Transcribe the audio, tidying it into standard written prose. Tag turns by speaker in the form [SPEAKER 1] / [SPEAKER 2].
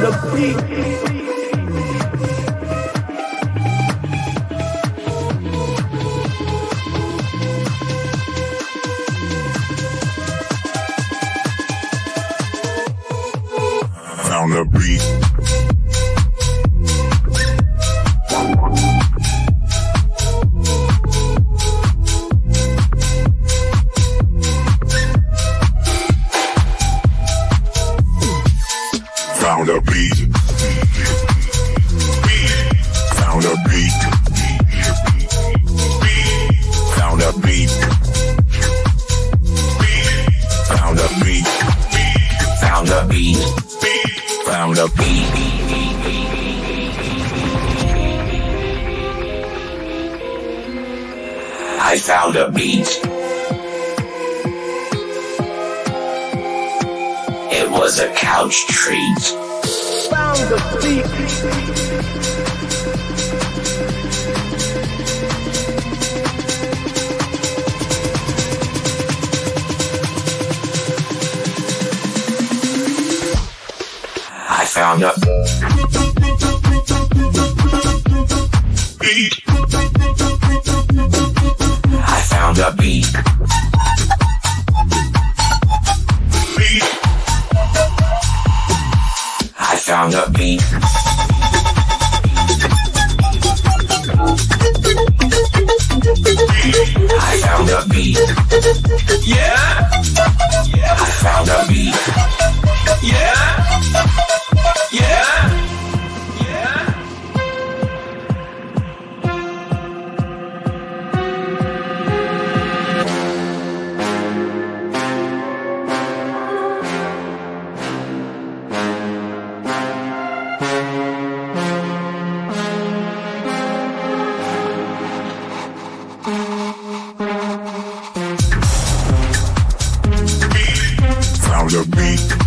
[SPEAKER 1] the beat.
[SPEAKER 2] Found the beat. Found a beat. Found a beat. Found a beat. Found a beat.
[SPEAKER 3] Found a beat.
[SPEAKER 2] Found a beat.
[SPEAKER 3] I found a beat. It was a couch treat.
[SPEAKER 1] Found the beat.
[SPEAKER 3] I found a
[SPEAKER 2] Beat.
[SPEAKER 3] I found a beat.
[SPEAKER 2] Beat.
[SPEAKER 3] I found a beat. I found a beat.
[SPEAKER 2] Yeah.
[SPEAKER 3] I found a beat.
[SPEAKER 2] Yeah. Yeah. Found a beat.